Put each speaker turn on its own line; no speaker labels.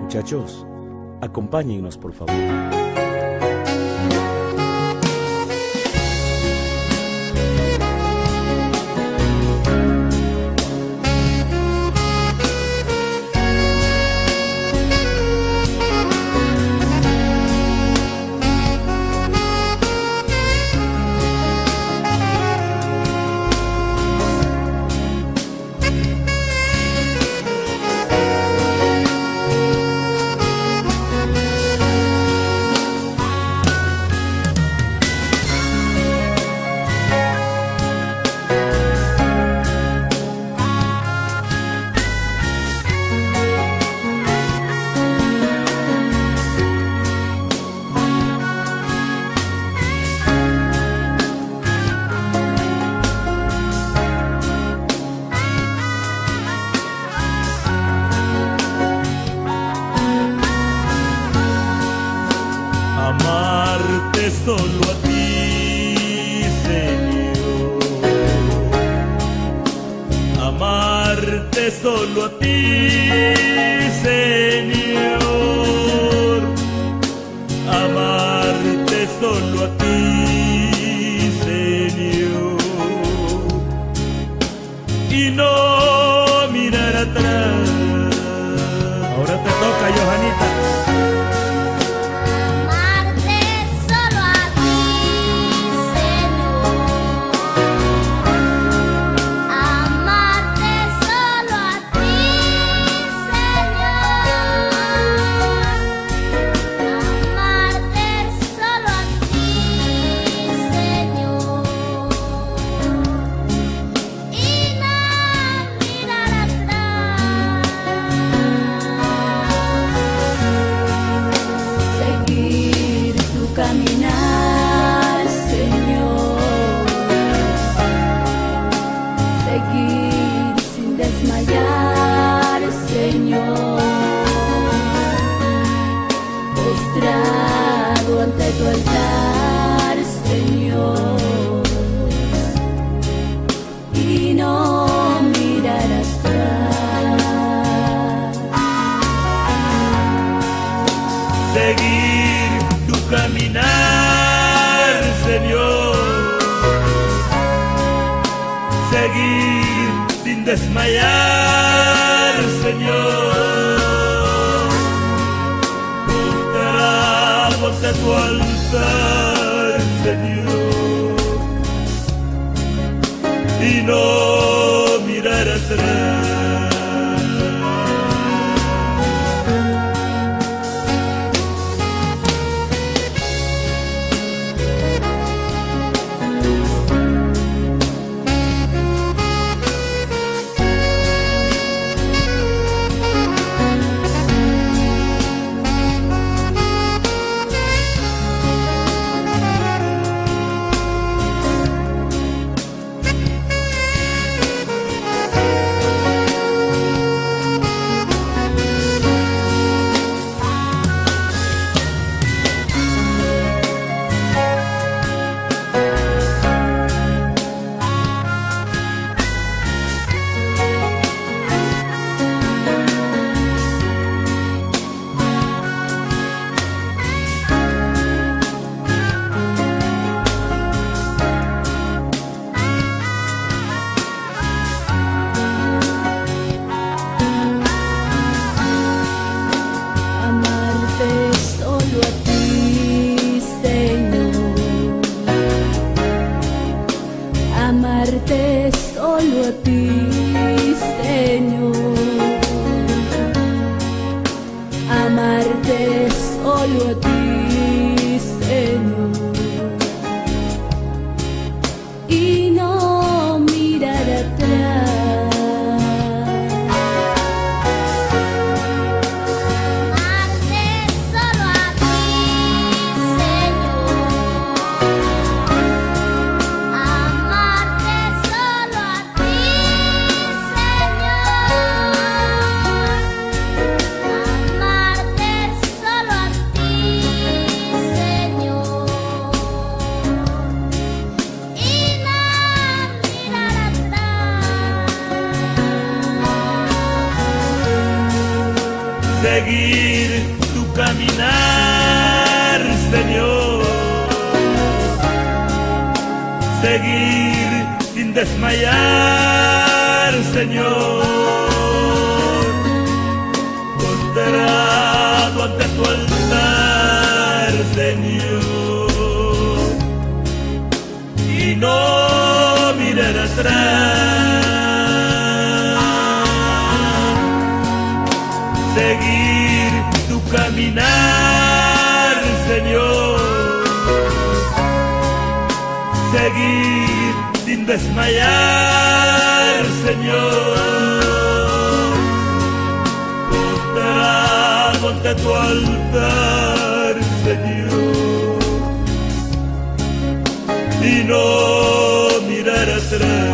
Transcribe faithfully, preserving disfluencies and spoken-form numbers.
Muchachos, acompáñennos por favor.
Amarte solo a ti, Señor. Amarte solo a ti, Señor. Amarte solo a ti, Señor. Y no mirar atrás. Ahora te toca, Johanita.
Caminar, Señor, seguir sin desmayar, Señor, postrado ante tu altar, Señor, y no mirar atrás.
Seguir tu caminar, Señor, seguir sin desmayar, Señor, postrado ante tu altar, Señor, y no mirar atrás.
Amarte solo a ti, Señor. Amarte solo a ti, Señor. Y no mirar atrás.
Amarte solo a ti, Señor. Amarte solo a ti.
seguir tu caminar, Señor, seguir sin desmayar, Señor, postrado ante tu altar, Señor, y no mirar atrás, seguir tu caminar, Señor, seguir sin desmayar, Señor, postrado ante tu altar, Señor, y no mirar atrás.